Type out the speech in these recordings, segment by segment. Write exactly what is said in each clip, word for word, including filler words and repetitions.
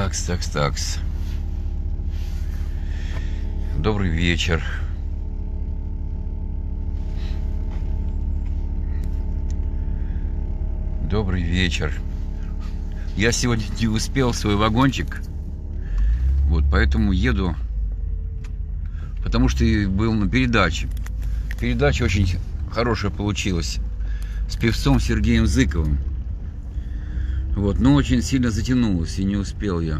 Такс, такс, такс. Добрый вечер. Добрый вечер. Я сегодня не успел свой вагончик. Вот, поэтому еду. Потому что был на передаче. Передача очень хорошая получилась. С певцом Сергеем Зыковым. Вот, но очень сильно затянулось, и не успел я.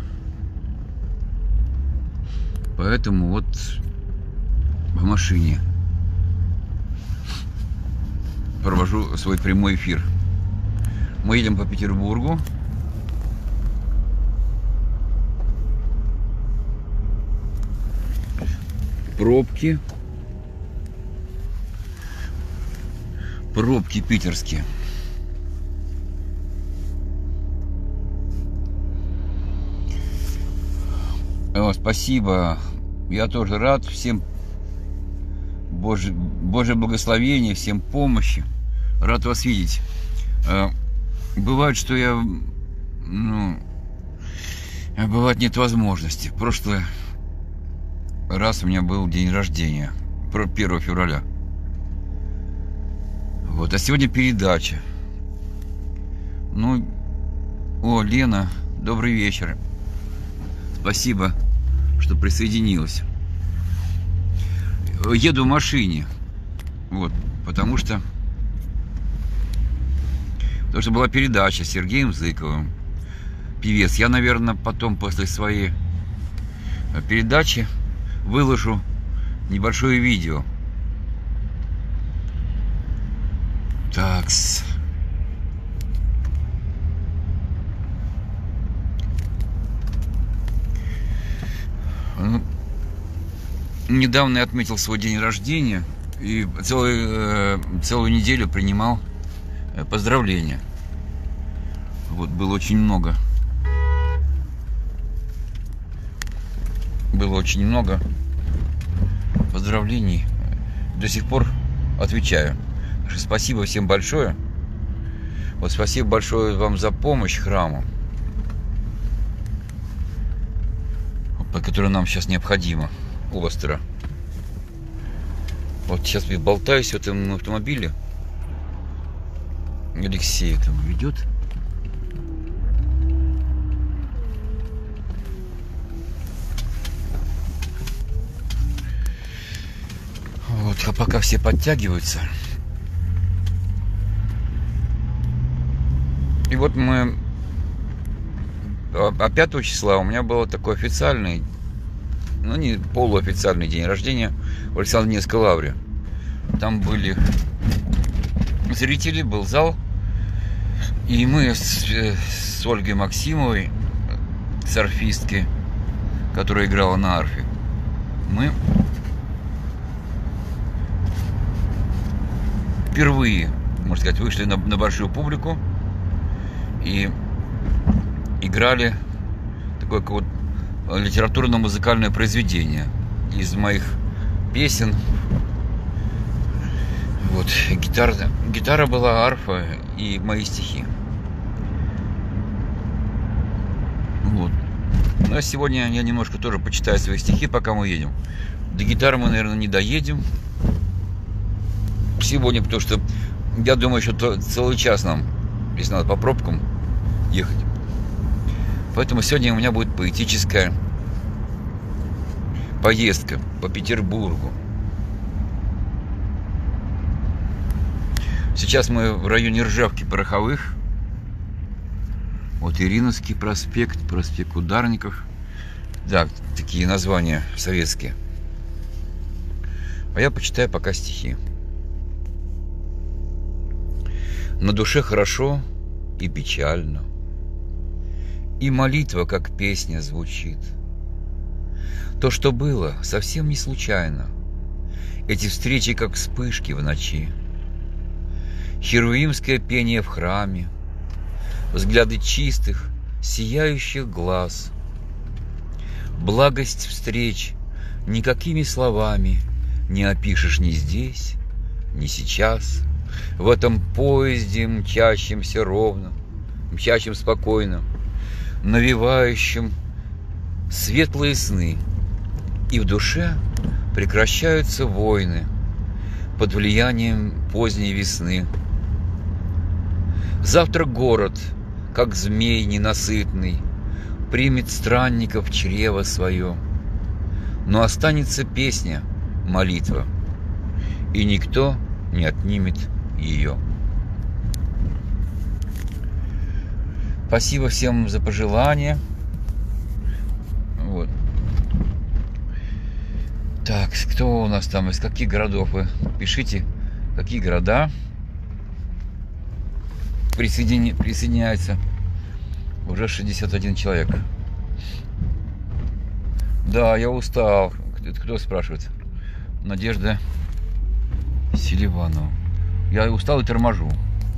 Поэтому вот в машине провожу свой прямой эфир. Мы едем по Петербургу. Пробки. Пробки питерские. О, спасибо. Я тоже рад. Всем Божье, Божье благословение, всем помощи. Рад вас видеть. Бывает, что я... Ну... Бывает, нет возможности. В прошлый раз у меня был день рождения. первого февраля. Вот. А сегодня передача. Ну... О, Лена, добрый вечер. Спасибо, что присоединилась. Еду в машине. Вот, потому что... Потому что была передача с Сергеем Зыковым. Певец. Я, наверное, потом, после своей передачи, выложу небольшое видео. Такс. Ну, недавно я отметил свой день рождения и целую, целую неделю принимал поздравления. Вот, было очень много. Было очень много поздравлений. До сих пор отвечаю. Спасибо всем большое. Вот, спасибо большое вам за помощь храму, по которой нам сейчас необходимо остро. Вот сейчас я болтаюсь в этом автомобиле. Алексей там ведет. Вот, а пока все подтягиваются. И вот мы... А пятого числа у меня был такой официальный, ну не полуофициальный день рождения в Александро-Невской лавре. Там были зрители, был зал. И мы с, с Ольгой Максимовой, с арфисткой, которая играла на арфе, мы впервые, можно сказать, вышли на, на большую публику и играли такое вот литературно-музыкальное произведение из моих песен. Вот, гитара, гитара была, арфа и мои стихи. Вот. Ну а сегодня я немножко тоже почитаю свои стихи, пока мы едем. До гитары мы, наверное, не доедем сегодня, потому что я думаю, еще целый час нам, если надо, по пробкам ехать. Поэтому сегодня у меня будет поэтическая поездка по Петербургу. Сейчас мы в районе Ржевки Пороховых. Вот Ириновский проспект, проспект Ударников. Да, такие названия советские. А я почитаю пока стихи. На душе хорошо и печально, и молитва, как песня, звучит. То, что было, совсем не случайно. Эти встречи, как вспышки в ночи. Херувимское пение в храме, взгляды чистых, сияющих глаз. Благость встреч никакими словами не опишешь ни здесь, ни сейчас. В этом поезде, мчащемся ровно, мчащем спокойно, навевающем светлые сны, и в душе прекращаются войны под влиянием поздней весны. Завтра город, как змей ненасытный, примет странников в чрево свое, но останется песня, молитва, и никто не отнимет ее. Спасибо всем за пожелания. Вот. Так, кто у нас там, из каких городов вы? Пишите, какие города присоедини... присоединяются. Уже шестьдесят один человек. Да, я устал. Кто спрашивает? Надежда Селиванова. Я устал и торможу.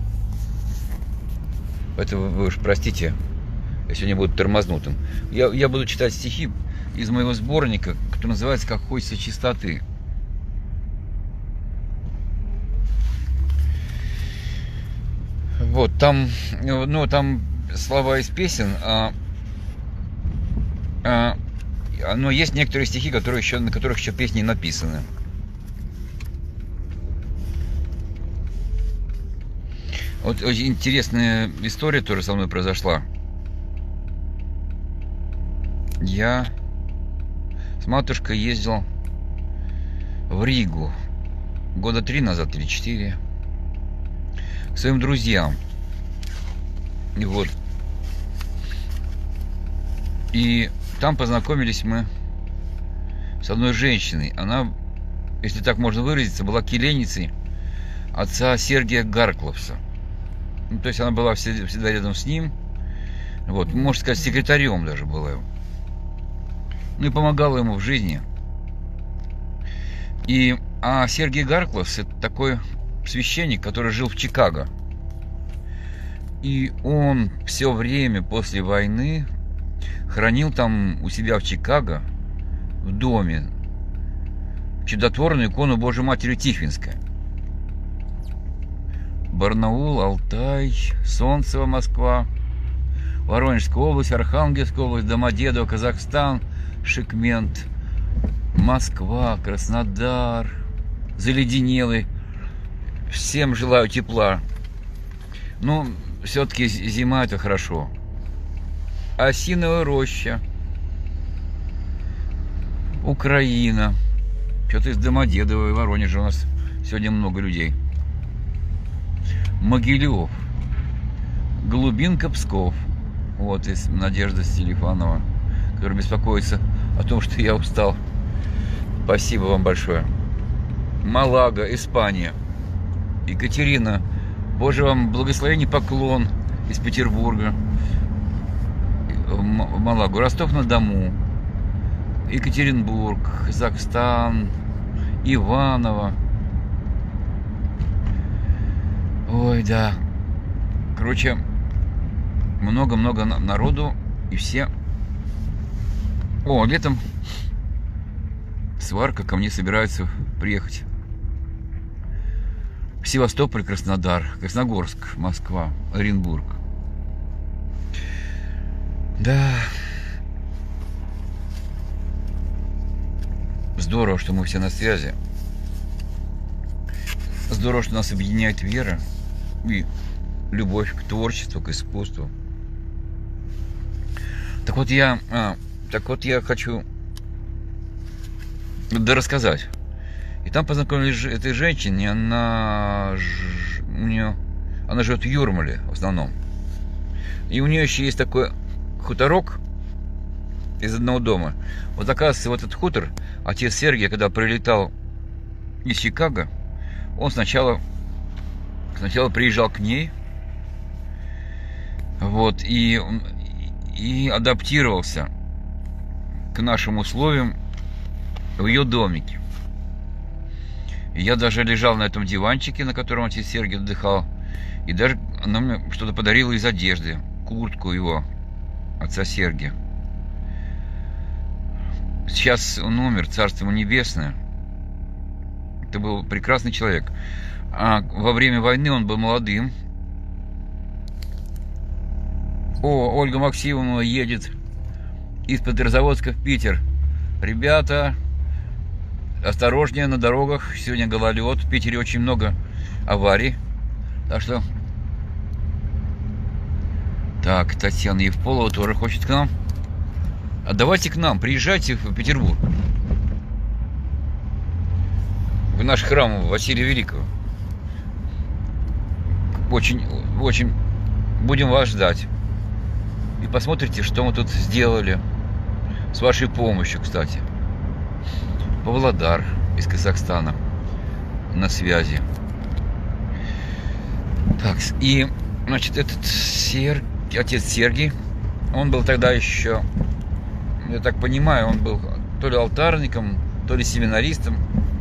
Поэтому вы уж простите, я сегодня буду тормознутым. Я, я буду читать стихи из моего сборника, который называется «Как хочется чистоты». Вот, там, ну, там слова из песен, а, а, но есть некоторые стихи, которые еще, на которых еще песни написаны. Вот очень интересная история тоже со мной произошла. Я с матушкой ездил в Ригу года три назад или четыре к своим друзьям. И вот. И там познакомились мы с одной женщиной. Она, если так можно выразиться, была келейницей отца Сергия Гаркловса. Ну, то есть она была всегда, всегда рядом с ним. Вот, можно сказать, секретарем даже была. Ну и помогала ему в жизни. И, а Сергий Гаркловс — это такой священник, который жил в Чикаго. И он все время после войны хранил там у себя в Чикаго, в доме, чудотворную икону Божьей Матери Тихвинской. Барнаул, Алтай, Солнцево, Москва, Воронежская область, Архангельская область, Домодедово, Казахстан, Шикмент, Москва, Краснодар, заледенелый. Всем желаю тепла. Ну, все-таки зима — это хорошо. Осиновая роща, Украина. Что-то из Домодедова и Воронежа у нас сегодня много людей. Могилев, Голубинка, Псков. Вот из Надежда Селифанова, которая беспокоится о том, что я устал. Спасибо вам большое. Малага, Испания. Екатерина, Боже вам благословение, поклон из Петербурга. В Малагу. Ростов-на-Дону, Екатеринбург, Казахстан, Иваново. Ой, да. Короче, много-много народу, и все... О, летом сварка ко мне собирается приехать. Севастополь, Краснодар, Красногорск, Москва, Оренбург. Да. Здорово, что мы все на связи. Здорово, что нас объединяет вера и любовь к творчеству, к искусству. Так вот я, а, так вот я хочу да рассказать. И там познакомились с этой женщиной, она, у нее, она живет в Юрмале в основном. И у нее еще есть такой хуторок из одного дома. Вот оказывается, вот этот хутор, отец Сергий, когда прилетал из Чикаго, он сначала, сначала приезжал к ней, вот, и, и адаптировался к нашим условиям в ее домике. И я даже лежал на этом диванчике, на котором отец Сергий отдыхал, и даже она мне что-то подарила из одежды, куртку его, отца Сергия. Сейчас он умер, царство ему небесное. Это был прекрасный человек. А во время войны он был молодым. О, Ольга Максимовна едет. из Петрозаводска в Питер. Ребята, осторожнее на дорогах. Сегодня гололед. В Питере очень много аварий. Так что... Так, Татьяна Евполова тоже хочет к нам. А давайте к нам, приезжайте в Петербург. В наш храм Василия Великого. Очень, очень будем вас ждать. И посмотрите, что мы тут сделали. С вашей помощью, кстати. Павлодар из Казахстана на связи. Так, и, значит, этот Сер... отец Сергий, он был тогда еще, я так понимаю, он был то ли алтарником, то ли семинаристом.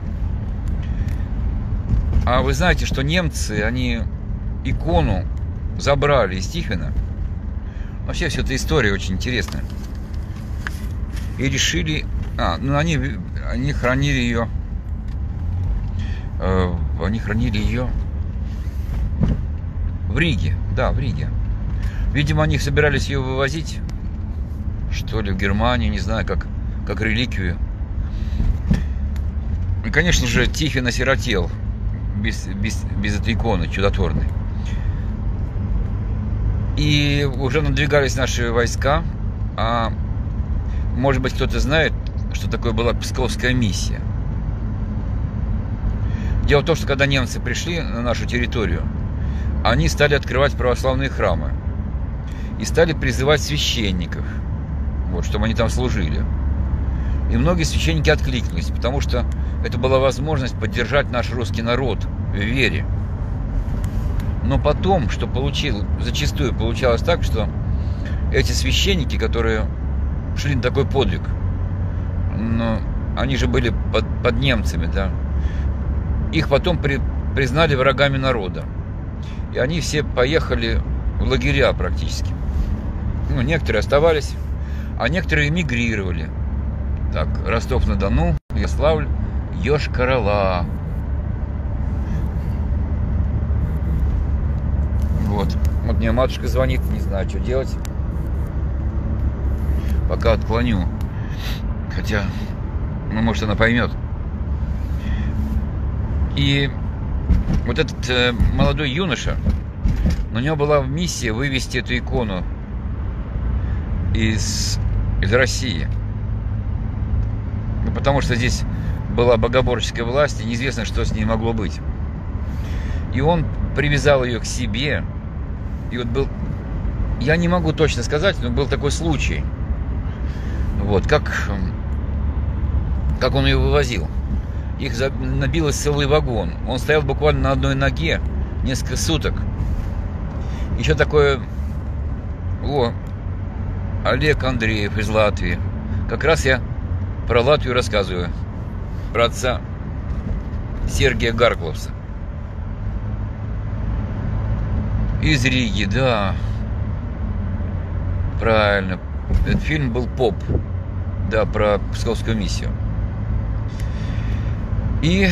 А вы знаете, что немцы, они икону забрали из Тихвина. Вообще, вся эта история очень интересная. И решили... А, ну они, они хранили ее... Э, они хранили ее в Риге. Да, в Риге. Видимо, они собирались ее вывозить, что ли, в Германию, не знаю, как, как реликвию. И, конечно же, Тихвин осиротел без, без, без этой иконы чудотворной. И уже надвигались наши войска. А может быть, кто-то знает, что такое была Псковская миссия. Дело в том, что когда немцы пришли на нашу территорию, они стали открывать православные храмы и стали призывать священников, вот, чтобы они там служили. И многие священники откликнулись, потому что это была возможность поддержать наш русский народ в вере. Но потом, что получил, зачастую получалось так, что эти священники, которые шли на такой подвиг, но они же были под, под немцами, да, их потом при, признали врагами народа. И они все поехали в лагеря практически. Ну, некоторые оставались, а некоторые эмигрировали. Так, Ростов-на-Дону, Ярославль, Йошкар-Ола. Вот. Вот мне матушка звонит, не знаю, что делать. Пока отклоню. Хотя, ну, может, она поймет. И вот этот э, молодой юноша, у него была миссия вывести эту икону из, из России. Ну, потому что здесь была богоборческая власть, и неизвестно, что с ней могло быть. И он привязал ее к себе. И вот был, я не могу точно сказать, но был такой случай. Вот, как, как он ее вывозил. Их набилось целый вагон. Он стоял буквально на одной ноге несколько суток. Еще такое... О, Олег Андреев из Латвии. Как раз я про Латвию рассказываю. Про отца Сергия Гаркловса. Из Риги, да. Правильно. Этот фильм был «Поп». Да, про Псковскую миссию. И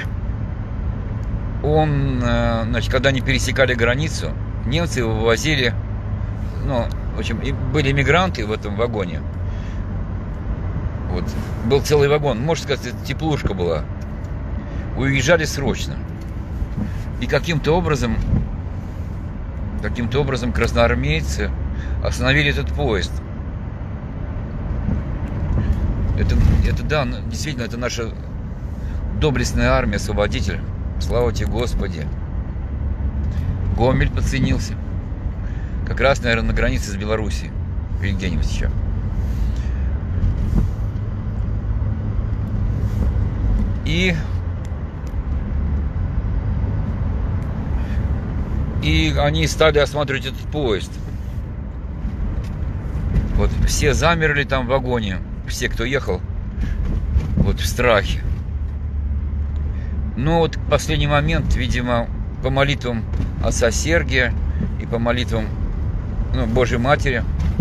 он, значит, когда они пересекали границу, немцы его вывозили, ну, в общем, были мигранты в этом вагоне. Вот, был целый вагон, можно сказать, это теплушка была. Уезжали срочно. И каким-то образом, каким-то образом красноармейцы остановили этот поезд. Это, это да, действительно, это наша доблестная армия, освободитель. Слава тебе, Господи. Гомель подценился. Как раз, наверное, на границе с Белоруссией. Или где-нибудь еще. И... И они стали осматривать этот поезд. Вот все замерли там в вагоне. Все, кто ехал, вот в страхе. Но вот в последний момент, видимо, по молитвам отца Сергия и по молитвам, ну, Божьей Матери.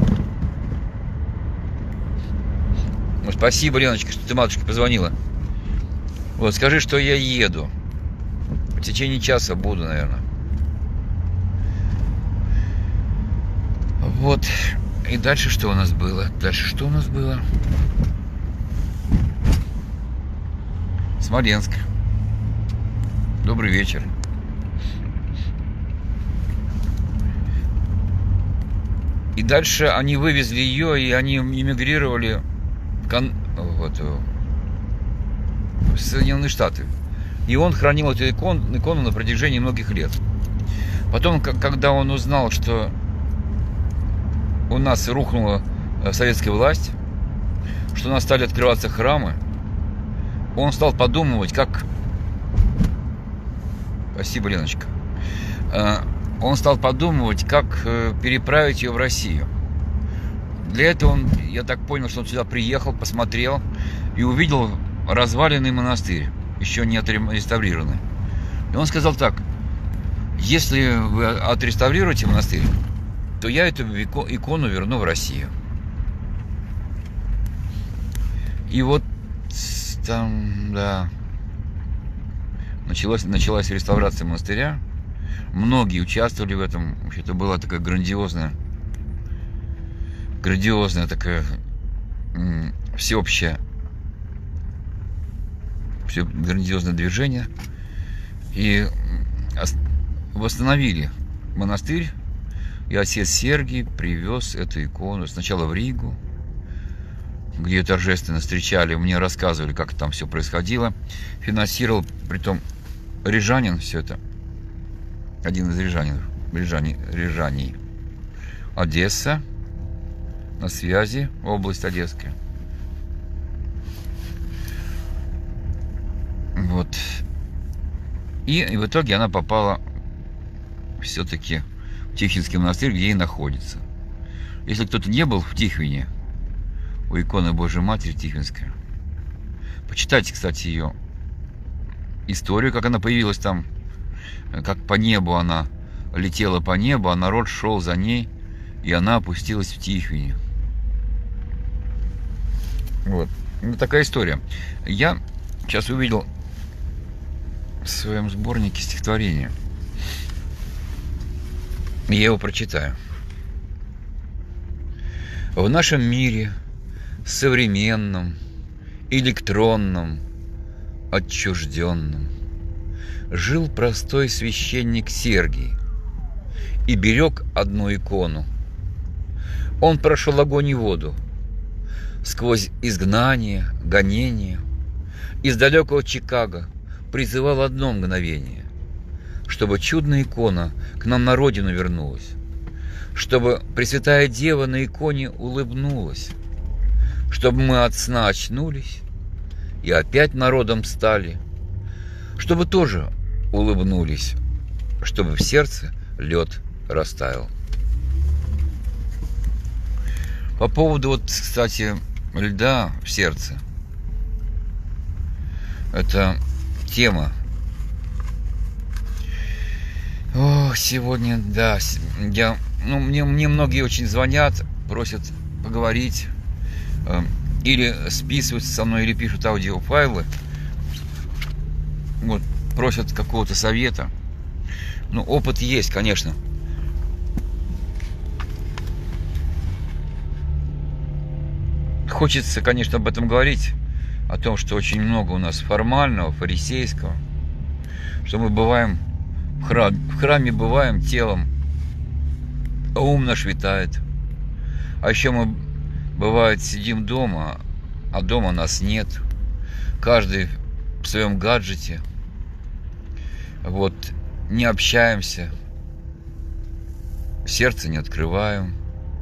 Ну, спасибо, Леночка, что ты матушке позвонила. Вот, скажи, что я еду. В течение часа буду, наверное. Вот. И дальше что у нас было? Дальше что у нас было? Смоленск. Добрый вечер. И дальше они вывезли ее, и они эмигрировали в, Кон... вот, в Соединенные Штаты. И он хранил эту икону, икону на протяжении многих лет. Потом, когда он узнал, что у нас рухнула советская власть, что у нас стали открываться храмы, он стал подумывать, как... Спасибо, Леночка. Он стал подумывать, как переправить ее в Россию. Для этого он, я так понял, что он сюда приехал, посмотрел и увидел разваленный монастырь, еще не отреставрированный. И он сказал так: если вы отреставрируете монастырь, то я эту икону верну в Россию. И вот там, да, началась, началась реставрация монастыря. Многие участвовали в этом. Это была такая грандиозная, грандиозная такая всеобщая, все грандиозное движение. И восстановили монастырь. И отец Сергий привез эту икону сначала в Ригу, где торжественно встречали, мне рассказывали, как там все происходило. Финансировал, притом, рижанин все это. Один из рижанин, рижани, рижаний. Одесса, на связи, область Одесская. Вот. И, и в итоге она попала все-таки в Тихвинский монастырь, где и находится. Если кто-то не был в Тихвине, у иконы Божьей Матери Тихвинской, почитайте, кстати, ее историю, как она появилась там, как по небу она летела по небу, а народ шел за ней, и она опустилась в Тихвине. Вот. Вот такая история. Я сейчас увидел в своем сборнике стихотворение. Я его прочитаю. В нашем мире современном, электронном, отчужденном жил простой священник Сергий и берег одну икону. Он прошел огонь и воду, сквозь изгнание, гонение, из далекого Чикаго призывал одно мгновение, чтобы чудная икона к нам на родину вернулась, чтобы Пресвятая Дева на иконе улыбнулась, чтобы мы от сна очнулись и опять народом стали, чтобы тоже улыбнулись, чтобы в сердце лед растаял. По поводу, вот, кстати, льда в сердце. Это тема. О, сегодня, да, я, ну, мне, мне многие очень звонят, просят поговорить, э, или списываются со мной, или пишут аудиофайлы, вот, просят какого-то совета. Ну, опыт есть, конечно. Хочется, конечно, об этом говорить, о том, что очень много у нас формального, фарисейского, что мы бываем в храме, в храме бываем телом, а ум наш витает. А еще мы, бывает, сидим дома, а дома нас нет. Каждый в своем гаджете. Вот, не общаемся, сердце не открываем.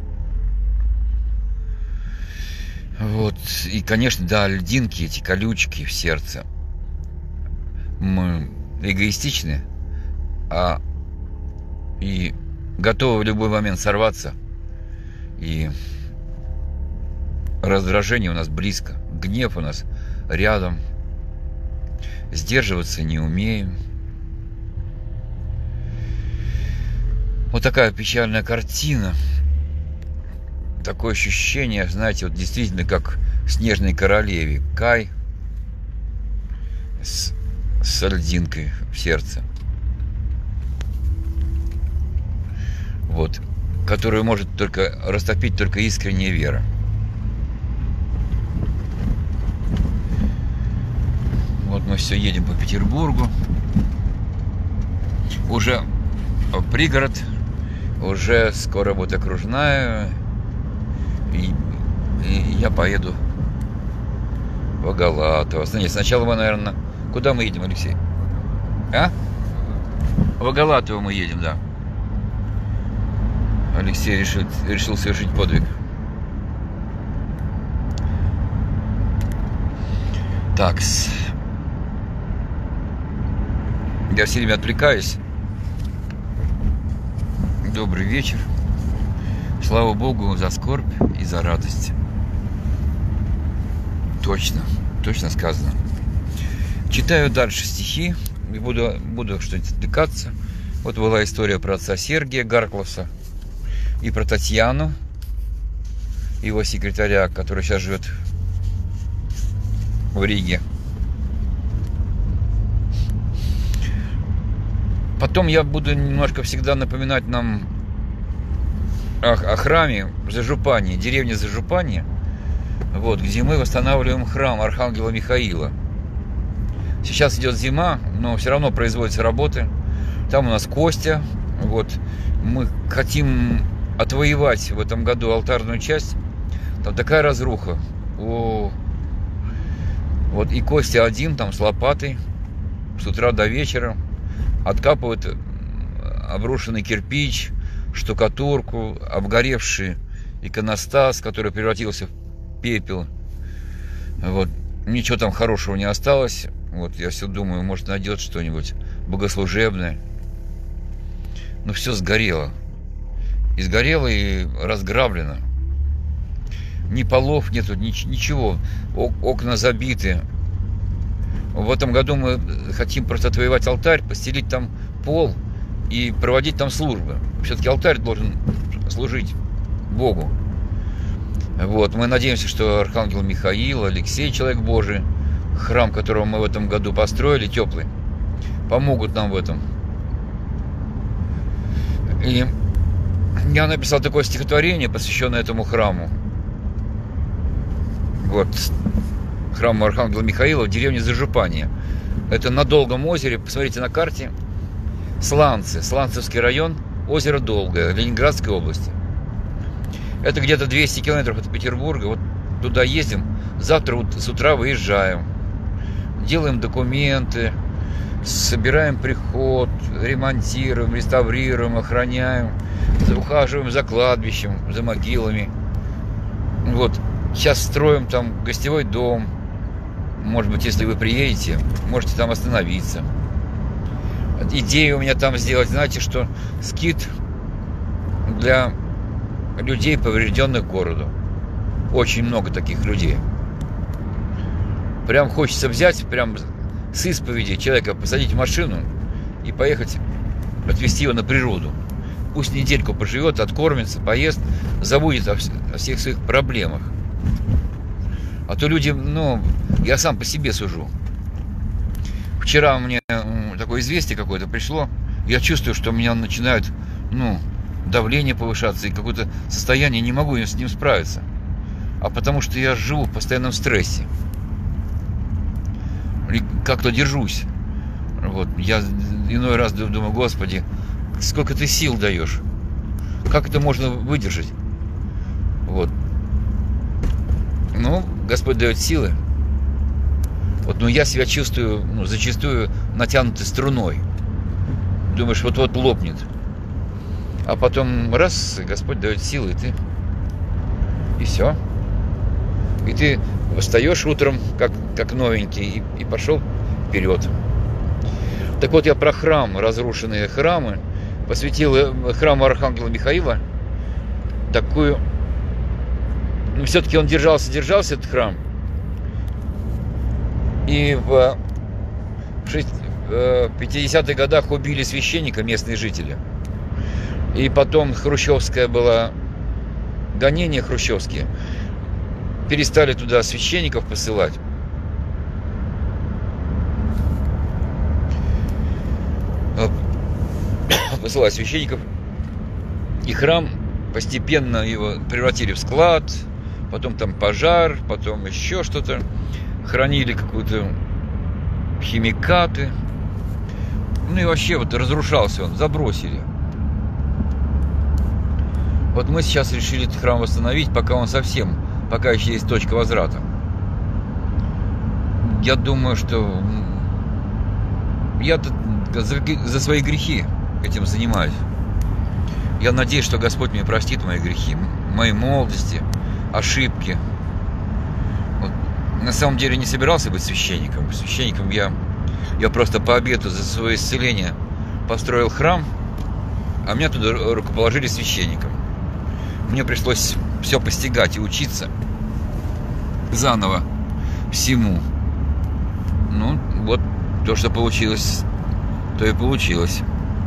Вот, и, конечно, да, льдинки, эти колючки в сердце. Мы эгоистичны, а и готовы в любой момент сорваться. И раздражение у нас близко, гнев у нас рядом. Сдерживаться не умеем. Вот такая печальная картина. Такое ощущение, знаете, вот действительно как в «Снежной королеве». Кай с, с льдинкой в сердце. Вот. которую может только растопить только искренняя вера. Вот мы все едем по Петербургу. Уже пригород, уже скоро будет окружная. И, и я поеду в Оголатово. Нет, сначала мы, наверное... Куда мы едем, Алексей? А? В Оголатово мы едем, да. Алексей решил, решил совершить подвиг. Так. Я все время отвлекаюсь. Добрый вечер. Слава Богу за скорбь и за радость. Точно, точно сказано. Читаю дальше стихи. И буду, буду что-нибудь отвлекаться. Вот была история про отца Сергия Гаркласа и про Татьяну, его секретаря, который сейчас живет в Риге. Потом я буду немножко всегда напоминать нам о, о храме в Зажупании, деревне Зажупании, вот, где мы восстанавливаем храм Архангела Михаила. Сейчас идет зима, но все равно производятся работы. Там у нас Костя. Вот, мы хотим отвоевать в этом году алтарную часть. Там такая разруха. О, вот и Костя один там с лопатой с утра до вечера откапывает обрушенный кирпич, штукатурку, обгоревший иконостас, который превратился в пепел. Вот. Ничего там хорошего не осталось. Вот, я все думаю, может, найдет что-нибудь богослужебное. Но все сгорело. И сгорело, и разграблено. Ни полов нету, ничего. Окна забиты. В этом году мы хотим просто отвоевать алтарь, постелить там пол и проводить там службы. Все-таки алтарь должен служить Богу. Вот, мы надеемся, что Архангел Михаил, Алексей, человек Божий, храм, которого мы в этом году построили, теплый, помогут нам в этом. И я написал такое стихотворение, посвященное этому храму. Вот, храм Архангела Михаила в деревне Зажупанье. Это на Долгом озере, посмотрите на карте. Сланцы, Сланцевский район, озеро Долгое, Ленинградской области. Это где-то двести километров от Петербурга. Вот туда ездим, завтра вот с утра выезжаем. Делаем документы, собираем приход, ремонтируем, реставрируем, охраняем, ухаживаем за кладбищем, за могилами. Вот, сейчас строим там гостевой дом. Может быть, если вы приедете, можете там остановиться. Идея у меня там сделать, знаете, что скит для людей, поврежденных городу. Очень много таких людей. Прям хочется взять, прям с исповеди человека посадить в машину и поехать отвезти его на природу. Пусть недельку поживет, откормится, поест, забудет о, о всех своих проблемах. А то люди, ну, я сам по себе сужу. Вчера мне такое известие какое-то пришло. Я чувствую, что у меня начинает, ну, давление повышаться, и какое-то состояние, не могу с ним справиться. А потому что я живу в постоянном стрессе. И как-то держусь. Вот. Я иной раз думаю, Господи, сколько ты сил даешь. Как это можно выдержать? Вот. Ну, Господь дает силы. Вот, но я себя чувствую, ну, зачастую натянутой струной. Думаешь, вот-вот лопнет. А потом раз, Господь дает силы, и ты... И все. И ты встаешь утром, как, как новенький, и, и пошел вперед. Так вот, я про храм, разрушенные храмы, посвятил храму Архангела Михаила такую... Ну, все-таки он держался, держался, этот храм. И в пятидесятых годах убили священника местные жители. И потом хрущевская была, гонения хрущевские. Перестали туда священников посылать. Посылать священников. И храм Постепенно его превратили в склад, потом там пожар, потом еще что-то. Хранили какую-то химикаты. Ну и вообще вот разрушался он, забросили. Вот мы сейчас решили этот храм восстановить, пока он совсем, пока еще есть точка возврата. Я думаю, что я за, за свои грехи этим занимаюсь. Я надеюсь, что Господь мне простит мои грехи, моей молодости, ошибки. Вот. На самом деле не собирался быть священником. Священником я, я просто по обету за свое исцеление построил храм, а меня туда рукоположили священником. Мне пришлось все постигать и учиться заново всему. Ну, вот то, что получилось, то и получилось.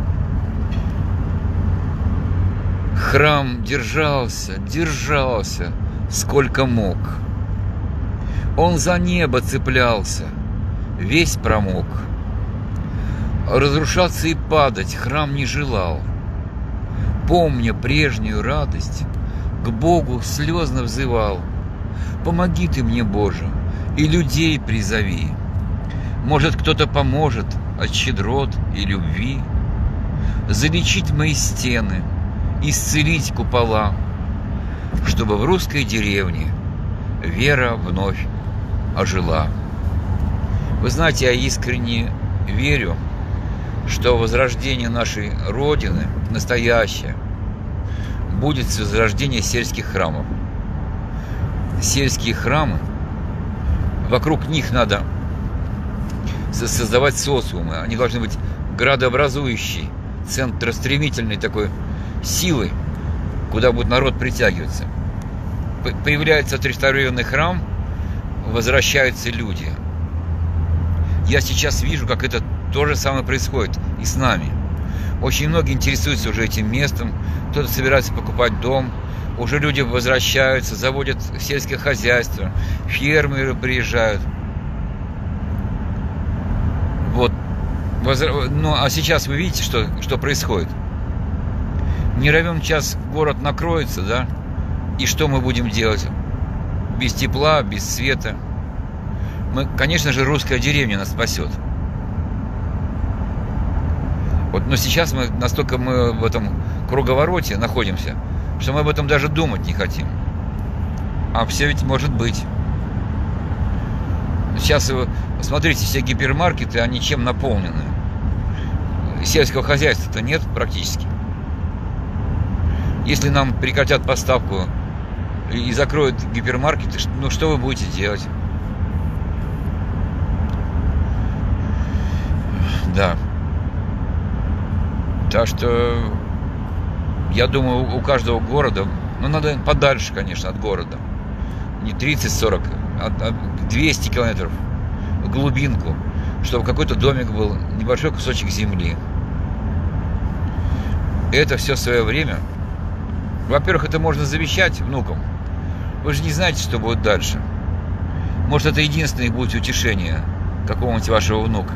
Храм держался, держался, сколько мог. Он за небо цеплялся, весь промок. Разрушаться и падать храм не желал. Помня прежнюю радость, к Богу слезно взывал: помоги ты мне, Боже, и людей призови. Может, кто-то поможет от щедрот и любви залечить мои стены, исцелить купола, чтобы в русской деревне вера вновь ожила. Вы знаете, я искренне верю, что возрождение нашей Родины настоящее будет с возрождения сельских храмов. Сельские храмы, вокруг них надо создавать социумы. Они должны быть градообразующие, центростремительной такой силы, куда будет народ притягиваться. Появляется отреставрированный храм, возвращаются люди. Я сейчас вижу, как это то же самое происходит и с нами. Очень многие интересуются уже этим местом, кто-то собирается покупать дом, уже люди возвращаются, заводят сельское хозяйство, фермеры приезжают. Вот. Ну, а сейчас вы видите, что, что происходит? Не равен час город накроется, да? И что мы будем делать? Без тепла, без света. Мы, конечно же, русская деревня нас спасет. Вот, но сейчас мы настолько мы в этом круговороте находимся, что мы об этом даже думать не хотим. А все ведь может быть. Сейчас, смотрите, все гипермаркеты, они чем наполнены? Сельского хозяйства-то нет практически. Если нам прекратят поставку и закроют гипермаркеты, ну что вы будете делать? Да. Так что, я думаю, у каждого города, ну надо подальше, конечно, от города, не тридцать-сорок, а двести километров в глубинку, чтобы какой-то домик был, небольшой кусочек земли. И это все в свое время. Во-первых, это можно завещать внукам. Вы же не знаете, что будет дальше. Может, это единственное будет утешение какого-нибудь вашего внука.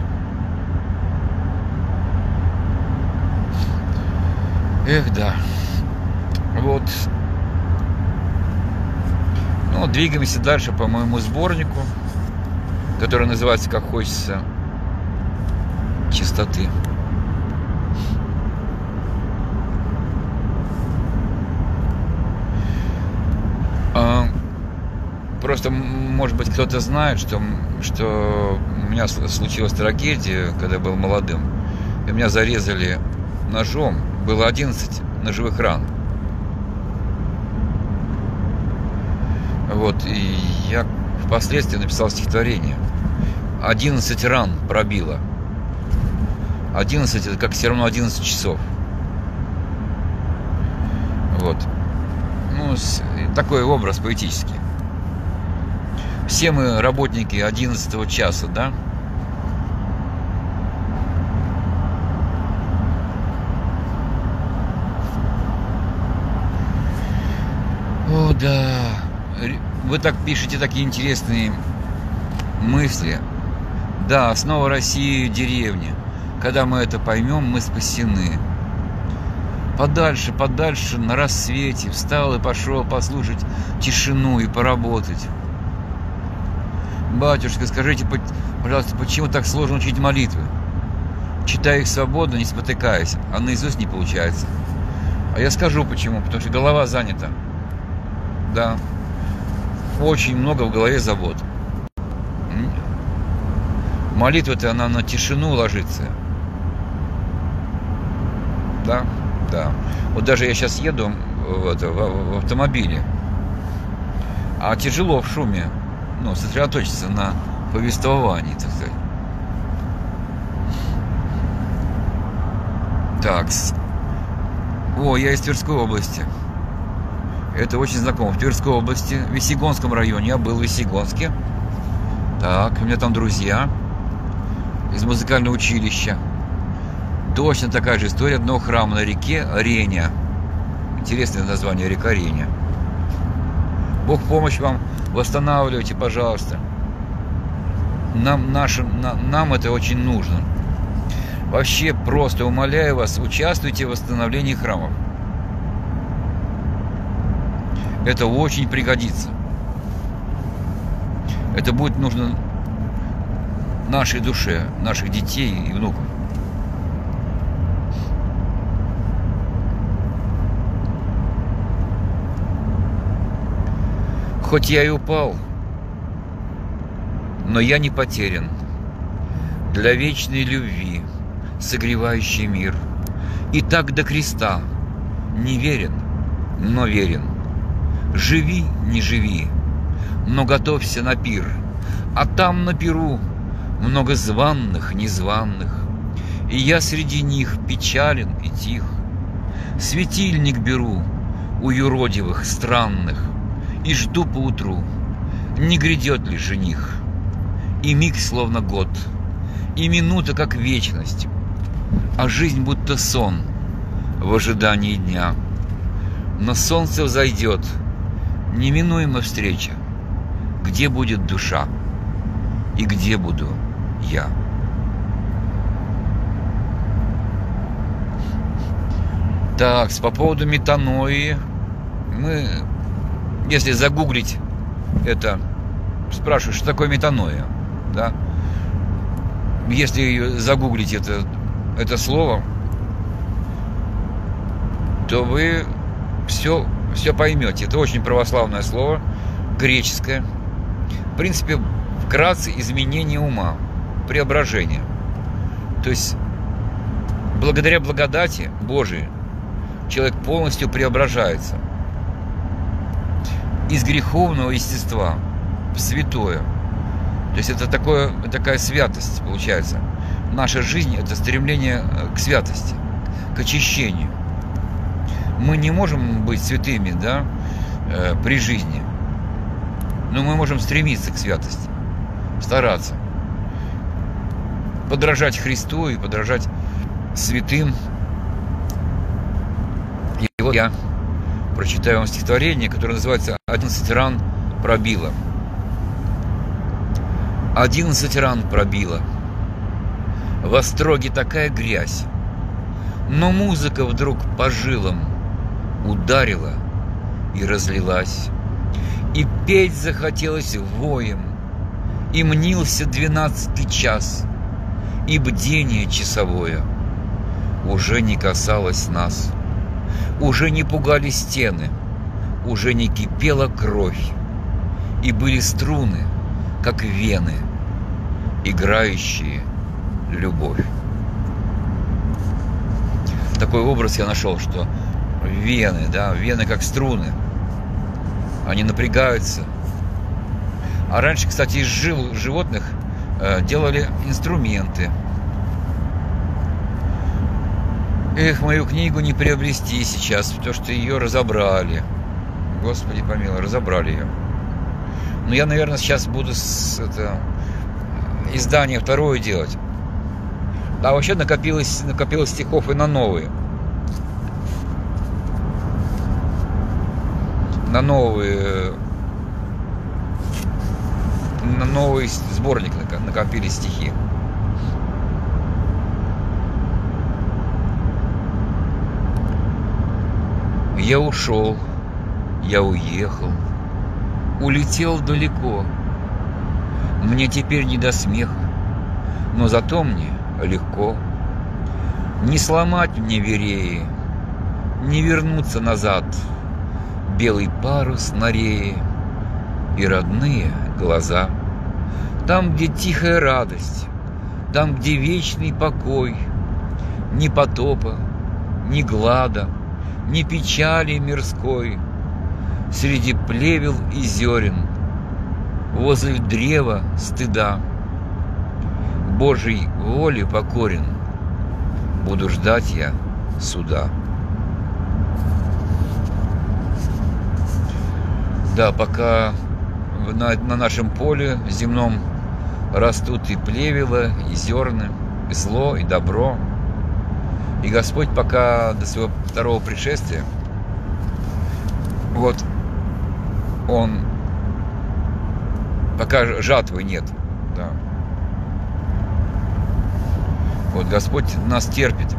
Эх, да. Вот. Ну, двигаемся дальше по моему сборнику, который называется «Как хочется чистоты». А, просто, может быть, кто-то знает, что, что у меня случилась трагедия, когда я был молодым. И меня зарезали ножом. Было одиннадцать ножевых ран. Вот, и я впоследствии написал стихотворение. одиннадцать ран пробило. одиннадцать, это как все равно одиннадцать часов. Вот. Ну, такой образ поэтический. Все мы работники одиннадцатого часа, да? О, да. Вы так пишете такие интересные мысли. Да, основа России — деревня. Когда мы это поймем, мы спасены. подальше, подальше, на рассвете, встал и пошел послушать тишину и поработать. Батюшка, скажите, пожалуйста, почему так сложно учить молитвы? Читаю их свободно, не спотыкаясь, а наизусть не получается. А я скажу почему, потому что голова занята. Да, очень много в голове забот. Молитва-то она на тишину ложится. Да, да. Вот даже я сейчас еду в, это, в, в автомобиле, а тяжело в шуме, ну, сосредоточиться на повествовании, так сказать. Так. О, я из Тверской области. Это очень знакомо. В Тверской области, в Весьегонском районе. Я был в Весьегонске. Так, у меня там друзья из музыкального училища. Точно такая же история одного храма на реке Реня. Интересное название, река Реня. Бог помощь вам, восстанавливайте, пожалуйста. Нам, нашим, на, нам это очень нужно. Вообще, просто умоляю вас, участвуйте в восстановлении храмов. Это очень пригодится. Это будет нужно нашей душе, наших детей и внуков. Хоть я и упал, но я не потерян. Для вечной любви, согревающий мир. И так до креста. Не верен, но верен. Живи, не живи, но готовься на пир. А там на пиру много званных, незваных. И я среди них печален и тих. Светильник беру у юродивых, странных, и жду поутру, не грядет ли жених. И миг словно год, и минута как вечность, а жизнь будто сон в ожидании дня. Но солнце взойдет, неминуема встреча, где будет душа и где буду я. Так, по поводу метанои. Мы, если загуглить это, спрашивают, что такое метаноя, да? Если загуглить это, это слово, то вы все, все поймете. Это очень православное слово, греческое. В принципе, вкратце изменение ума, преображение. То есть, благодаря благодати Божией человек полностью преображается из греховного естества в святое. То есть это такое, такая святость получается. Наша жизнь – это стремление к святости, к очищению. Мы не можем быть святыми, да, э, при жизни, но мы можем стремиться к святости, стараться подражать Христу и подражать святым. И вот я прочитаю вам стихотворение, которое называется «Одиннадцать ран пробило». Одиннадцать ран пробило, в остроге такая грязь, но музыка вдруг по жилам ударила и разлилась, и петь захотелось воем, и мнился двенадцатый час, и бдение часовое уже не касалось нас, уже не пугали стены, уже не кипела кровь, и были струны, как вены, играющие любовь. Такой образ я нашел, что вены, да, вены как струны, они напрягаются. А раньше, кстати, из жил животных э, делали инструменты. Эх, мою книгу не приобрести сейчас, потому что ее разобрали. Господи помилуй, разобрали ее. Но я, наверное, сейчас буду с, это, издание второе делать. А вообще накопилось, накопилось стихов и на новые. На новые... На новый сборник накопились стихи. Я ушел, я уехал, улетел далеко. Мне теперь не до смеха, но зато мне легко. Не сломать мне вереи, не вернуться назад. Белый парус на рее и родные глаза. Там, где тихая радость, там, где вечный покой. Ни потопа, ни глада, ни печали мирской. Среди плевел и зерен, возле древа стыда, Божьей воле покорен, буду ждать я суда. Да, пока на, на нашем поле земном растут и плевела, и зерны, и зло, и добро. И Господь пока до своего второго пришествия, вот Он, пока жатвы нет, да. Вот Господь нас терпит.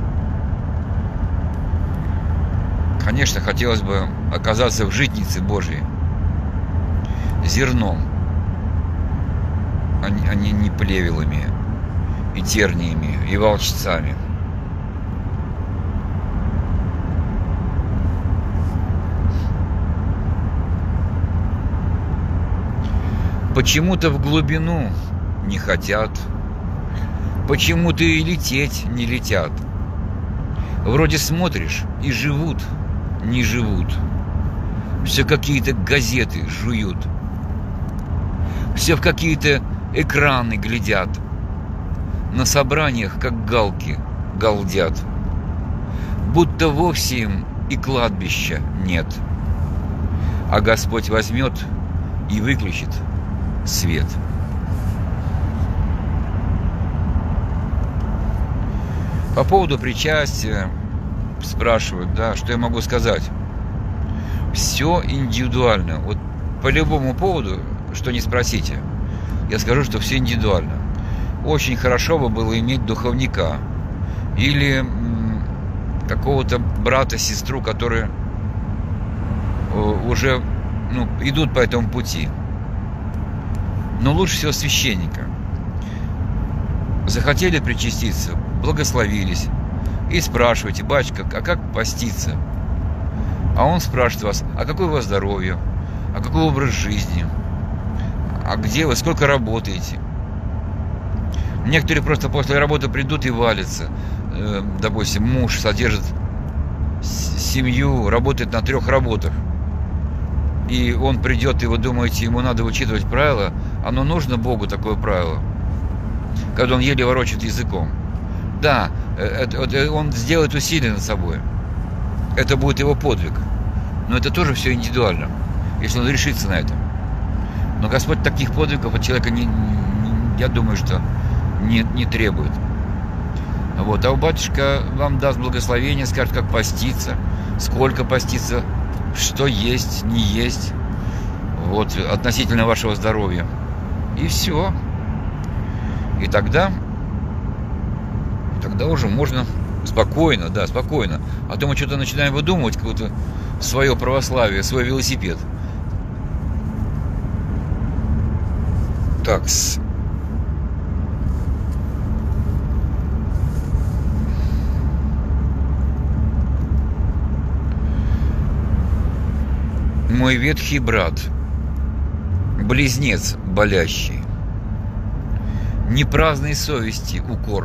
Конечно, хотелось бы оказаться в житнице Божьей, зерном, а не, а не, не плевелами и терниями, и волчцами. Почему-то в глубину не хотят, почему-то и лететь не летят. Вроде смотришь, и живут, не живут. Все какие-то газеты жуют, все в какие-то экраны глядят, на собраниях, как галки, галдят, будто вовсе им и кладбища нет. А Господь возьмет и выключит свет. По поводу причастия спрашивают, да, что я могу сказать? Все индивидуально. Вот по любому поводу, что не спросите, я скажу, что все индивидуально. Очень хорошо бы было иметь духовника или какого-то брата, сестру, которые уже, ну, идут по этому пути. Но лучше всего священника. Захотели причаститься, благословились, и спрашиваете: батюшка, а как поститься? А он спрашивает вас: а какое у вас здоровье, а какой образ жизни, а где вы, сколько работаете? Некоторые просто после работы придут и валятся. Допустим, муж содержит семью, работает на трех работах, и он придет, и вы думаете, ему надо вычитывать правила. Оно нужно Богу, такое правило, когда он еле ворочает языком? Да, он сделает усилие над собой, это будет его подвиг, но это тоже все индивидуально, если он решится на это. Но Господь таких подвигов от человека, не, не, я думаю, что не, не требует. Вот. А у батюшка вам даст благословение, скажет, как поститься, сколько поститься, что есть, не есть, вот, относительно вашего здоровья. И все. И тогда, тогда уже можно спокойно, да, спокойно. А то мы что-то начинаем выдумывать, какое-то свое православие, свой велосипед. Так-с. Мой ветхий брат, близнец болящий, не праздной совести укор.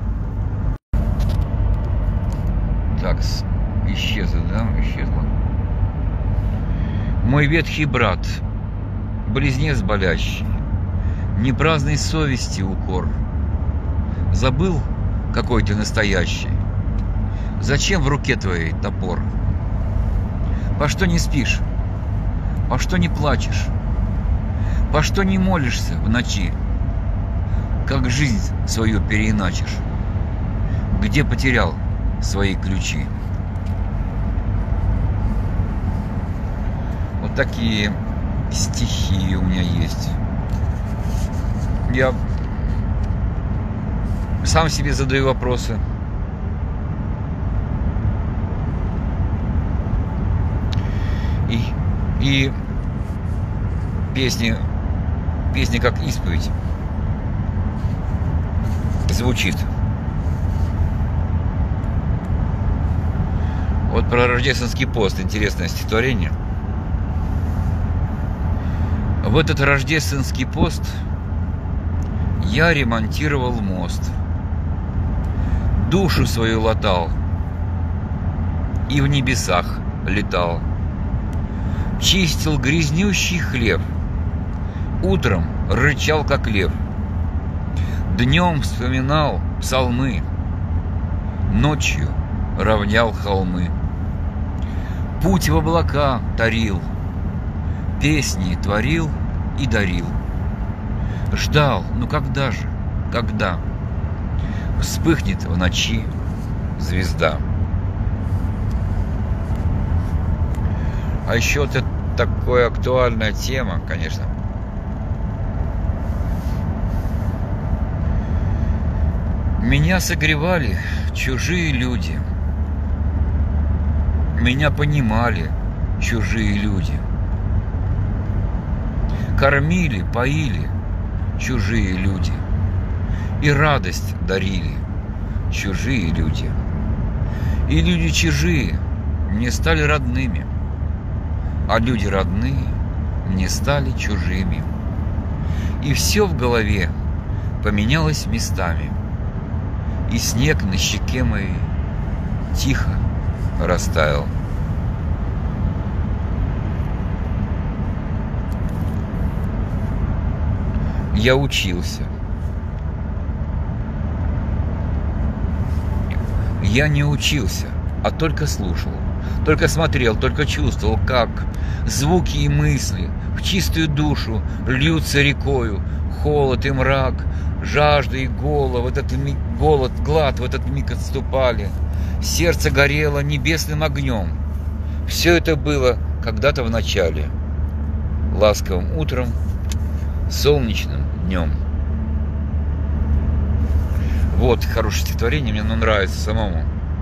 Так, исчезла, да, исчезла. Мой ветхий брат, близнец болящий, не праздной совести укор. Забыл, какой ты настоящий? Зачем в руке твоей топор? По что не спишь? По что не плачешь? По что не молишься в ночи? Как жизнь свою переиначишь? Где потерял свои ключи? Вот такие стихи у меня есть. Я сам себе задаю вопросы. И, и песни, песни как исповедь звучит. Вот про рождественский пост интересное стихотворение. В этот рождественский пост я ремонтировал мост, душу свою латал и в небесах летал. Чистил грязнющий хлеб, утром рычал, как лев. Днем вспоминал псалмы, ночью равнял холмы. Путь в облака тарил, песни творил и дарил. Ждал, ну когда же, когда вспыхнет в ночи звезда. А еще вот это такая актуальная тема, конечно. Меня согревали чужие люди. Меня понимали чужие люди. Кормили, поили чужие люди. И радость дарили чужие люди. И люди чужие мне стали родными, а люди родные мне стали чужими. И все в голове поменялось местами, и снег на щеке моей тихо растаял. Я учился. Я не учился, а только слушал, только смотрел, только чувствовал, как звуки и мысли в чистую душу льются рекою, холод и мрак, жажда и голод, в этот миг, голод, глад в этот миг отступали. Сердце горело небесным огнем. Все это было когда-то в начале, ласковым утром, солнечным днем. Вот хорошее стихотворение, мне оно нравится самому.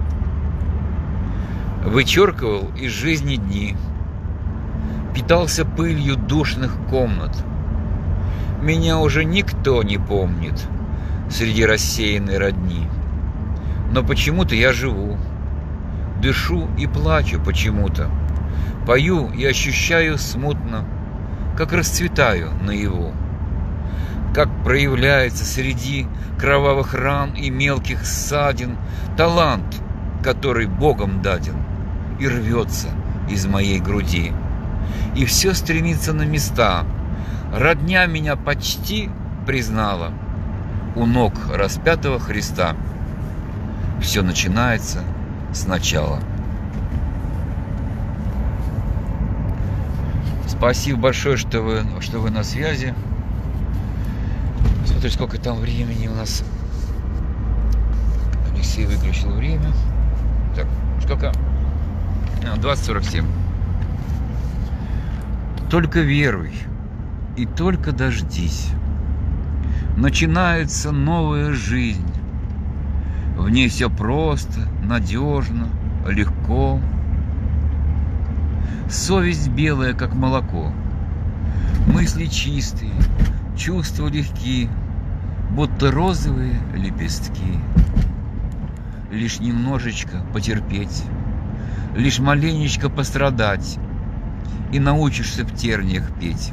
Вычеркивал из жизни дни, питался пылью душных комнат. Меня уже никто не помнит среди рассеянной родни. Но почему-то я живу, дышу и плачу почему-то, пою и ощущаю смутно, как расцветаю наяву, как проявляется среди кровавых ран и мелких ссадин талант, который Богом даден, и рвется из моей груди. И все стремится на места. Родня меня почти признала у ног распятого Христа. Все начинается сначала. Спасибо большое, что вы, что вы на связи. Смотрю, сколько там времени у нас. Алексей выключил время. Так, сколько? двадцать сорок семь. Только веруй и только дождись. Начинается новая жизнь. В ней все просто, надежно, легко. Совесть белая, как молоко. Мысли чистые, чувства легки, будто розовые лепестки. Лишь немножечко потерпеть, лишь маленечко пострадать, и научишься в терниях петь.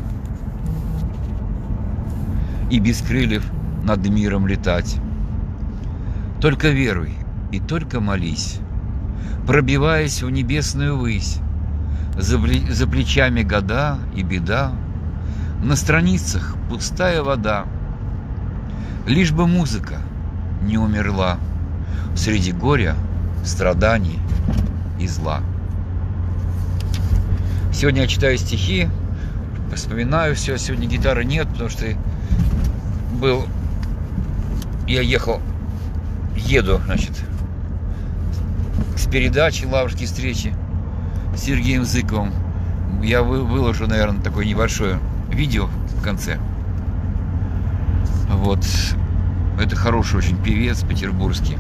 И без крыльев над миром летать. Только веруй и только молись, пробиваясь в небесную высь. За, за плечами года и беда, на страницах пустая вода. Лишь бы музыка не умерла среди горя, страданий и зла. Сегодня я читаю стихи, вспоминаю все. Сегодня гитары нет, потому что был... Я ехал, еду, значит, с передачи «Лаврские встречи» с Сергеем Зыковым. Я выложу, наверное, такое небольшое видео в конце. Вот. Это хороший очень певец петербургский.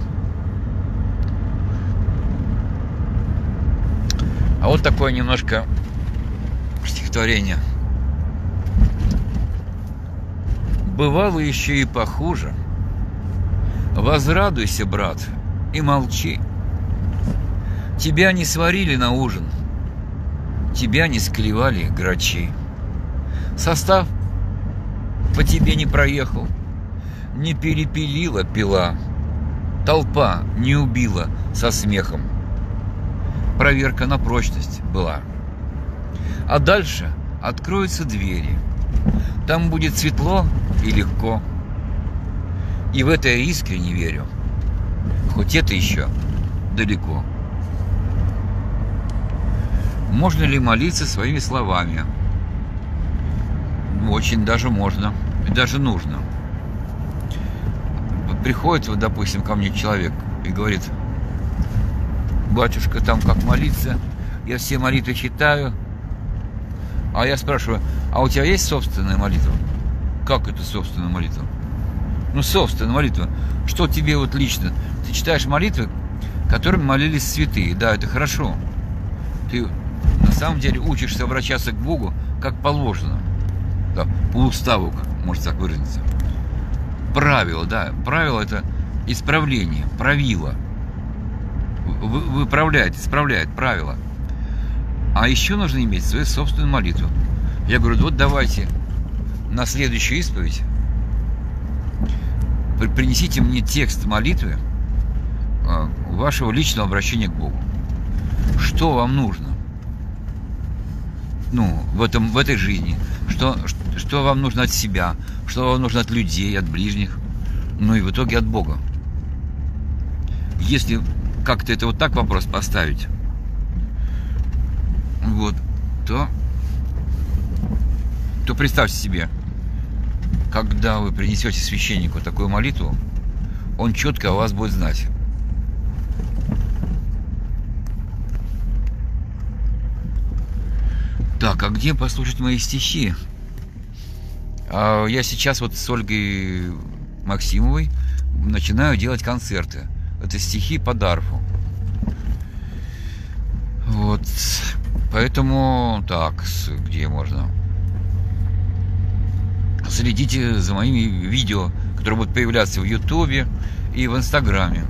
А вот такое немножко стихотворение. Бывало еще и похуже. Возрадуйся, брат, и молчи. Тебя не сварили на ужин, тебя не склевали грачи. Состав по тебе не проехал, не перепилила пила. Толпа не убила со смехом. Проверка на прочность была. А дальше откроются двери. Там будет светло и легко. И в это я искренне верю. Хоть это еще далеко. Можно ли молиться своими словами? Очень даже можно. И даже нужно. Приходит, вот, допустим, ко мне человек и говорит: батюшка, там как молиться? Я все молитвы читаю. А я спрашиваю: а у тебя есть собственная молитва? Как это собственная молитва? Ну, собственная молитва. Что тебе вот лично? Ты читаешь молитвы, которыми молились святые. Да, это хорошо. Ты на самом деле учишься обращаться к Богу как положено. Да, по уставу, можно так выразиться. Правило, да. Правило — это исправление, правило. Вы, выправляет, исправляет правила. А еще нужно иметь свою собственную молитву. Я говорю: вот давайте на следующую исповедь принесите мне текст молитвы вашего личного обращения к Богу. Что вам нужно? Ну, в, этом, в этой жизни. Что, что вам нужно от себя, что вам нужно от людей, от ближних, ну и в итоге от Бога. Если как-то это вот так вопрос поставить, вот, то, то представьте себе, когда вы принесете священнику такую молитву, он четко о вас будет знать. Так, а где послушать мои стихи? А я сейчас вот с Ольгой Максимовой начинаю делать концерты. Это стихи по Дарфу. Вот. Поэтому так, где можно? Следите за моими видео, которые будут появляться в Ютубе и в Инстаграме.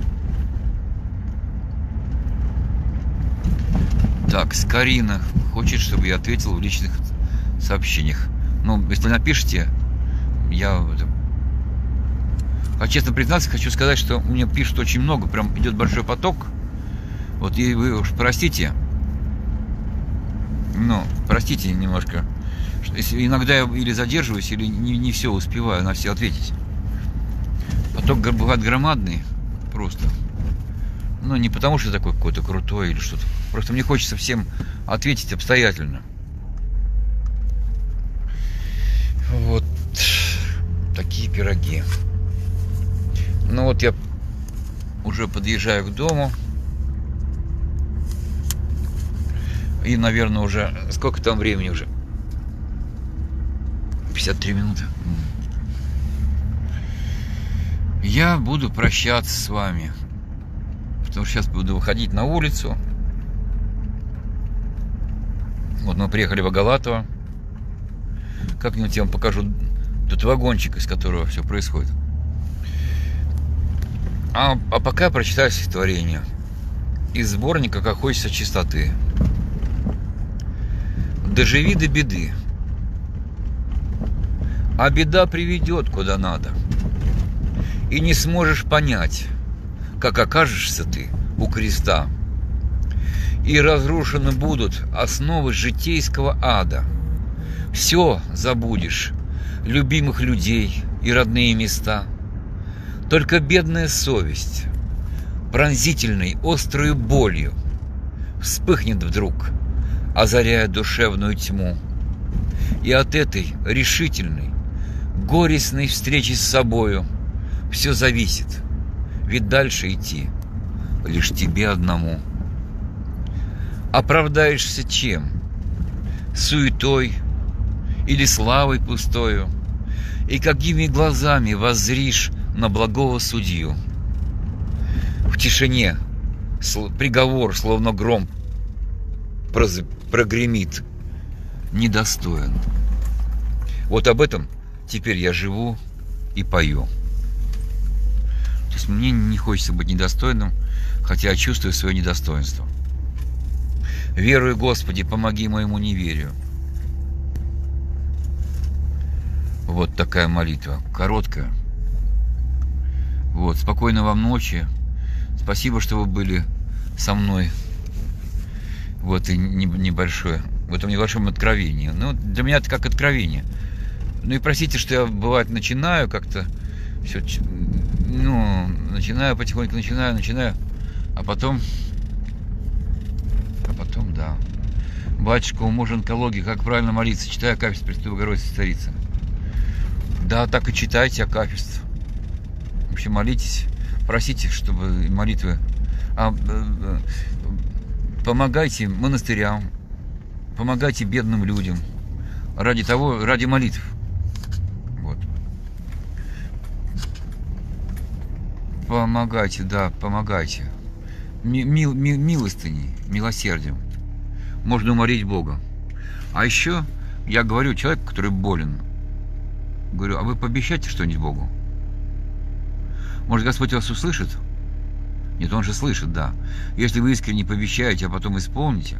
Так, Скорина хочет, чтобы я ответил в личных сообщениях. Ну, если напишите, я... А честно признаться, хочу сказать, что мне пишут очень много, прям идет большой поток. Вот, и вы уж простите. Ну, простите немножко. Если иногда я или задерживаюсь, или не, не все успеваю на все ответить. Поток бывает громадный просто. Ну, не потому, что такой какой-то крутой или что-то. Просто мне хочется всем ответить обстоятельно. Вот такие пироги. Ну вот я уже подъезжаю к дому. И, наверное, уже... Сколько там времени уже? пятьдесят три минуты. Я буду прощаться с вами. Потому что сейчас буду выходить на улицу. Вот мы приехали в Агалатово. Как-нибудь я вам покажу тут вагончик, из которого все происходит. А, а пока прочитаю стихотворение из сборника «Как хочется чистоты». Доживи до беды, а беда приведет куда надо, и не сможешь понять, как окажешься ты у креста, и разрушены будут основы житейского ада. Все забудешь, любимых людей и родные места. Только бедная совесть, пронзительной острой болью, вспыхнет вдруг, озаряя душевную тьму. И от этой решительной, горестной встречи с собою все зависит, ведь дальше идти лишь тебе одному. Оправдаешься чем? Суетой или славой пустою? И какими глазами воззришь на благого судью? В тишине приговор, словно гром, прогремит. недостоин. Вот об этом теперь я живу и пою. То есть мне не хочется быть недостойным, хотя я чувствую свое недостоинство. Верую, Господи, помоги моему неверию. Вот такая молитва, короткая. Вот, спокойной вам ночи. Спасибо, что вы были со мной. Вот и небольшое, в этом небольшом откровении. Ну, для меня это как откровение. Ну и простите, что я, бывает, начинаю как-то все, ну, начинаю потихоньку, начинаю, начинаю, а потом, а потом, да. Батюшка, у мужа онкология, как правильно молиться? Читаю акафист Пресвятой Богородицы Царицы. Да, так и читайте акафист. Вообще молитесь, просите, чтобы молитвы... А, помогайте монастырям, помогайте бедным людям. Ради того, ради молитв. Вот. Помогайте, да, помогайте. Мил, мил, милостыней, милосердием. Можно уморить Бога. А еще я говорю человеку, который болен, говорю, а вы пообещайте что-нибудь Богу? Может, Господь вас услышит? Нет, Он же слышит, да. Если вы искренне пообещаете, а потом исполните,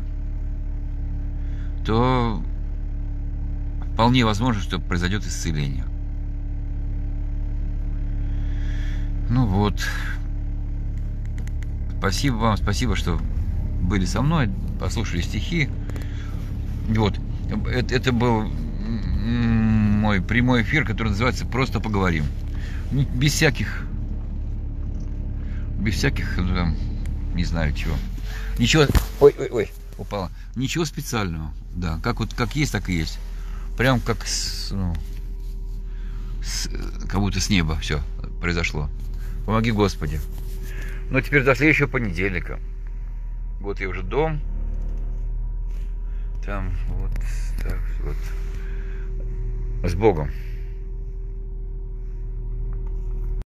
то вполне возможно, что произойдет исцеление. Ну вот. Спасибо вам, спасибо, что были со мной, послушали стихи. Вот. Это, это был мой прямой эфир, который называется «Просто поговорим». Без всяких... Без всяких, там, не знаю чего. Ничего... Ой, ой, ой, упала. Ничего специального. Да, как вот как есть, так и есть. Прям как с, ну, с, как будто с неба все произошло. Помоги, Господи. Ну, теперь до следующего понедельника. Вот я уже дом. Там, вот, так, вот. С Богом.